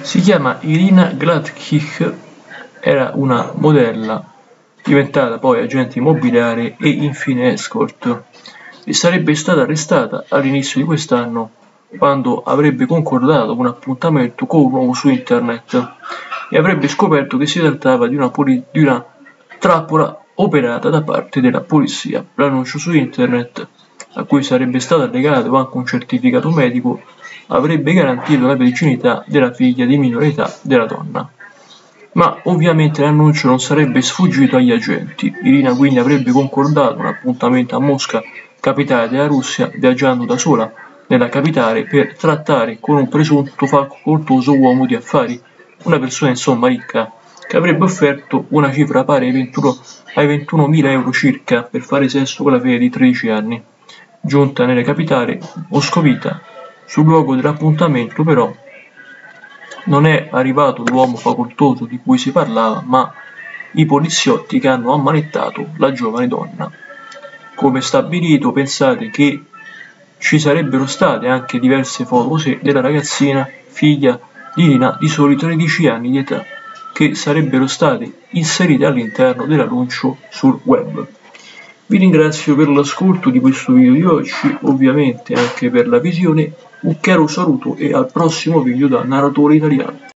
Si chiama Irina Gladkich, era una modella, diventata poi agente immobiliare e infine escort, e sarebbe stata arrestata all'inizio di quest'anno quando avrebbe concordato un appuntamento con un uomo su internet e avrebbe scoperto che si trattava di una trappola operata da parte della polizia. L'annuncio su internet, a cui sarebbe stato allegato anche un certificato medico, avrebbe garantito la virginità della figlia di minore età della donna. Ma ovviamente l'annuncio non sarebbe sfuggito agli agenti. Irina quindi avrebbe concordato un appuntamento a Mosca, capitale della Russia, viaggiando da sola nella capitale per trattare con un presunto facoltoso uomo di affari, una persona insomma ricca, che avrebbe offerto una cifra pari ai 21.000 euro circa per fare sesso con la figlia di 13 anni. Giunta nella capitale moscovita, sul luogo dell'appuntamento però non è arrivato l'uomo facoltoso di cui si parlava, ma i poliziotti che hanno ammanettato la giovane donna. Come stabilito, pensate che ci sarebbero state anche diverse foto della ragazzina, figlia di Irina, di soli 13 anni di età, che sarebbero state inserite all'interno dell'annuncio sul web. Vi ringrazio per l'ascolto di questo video di oggi, ovviamente anche per la visione. Un caro saluto e al prossimo video da Narratore Italiano.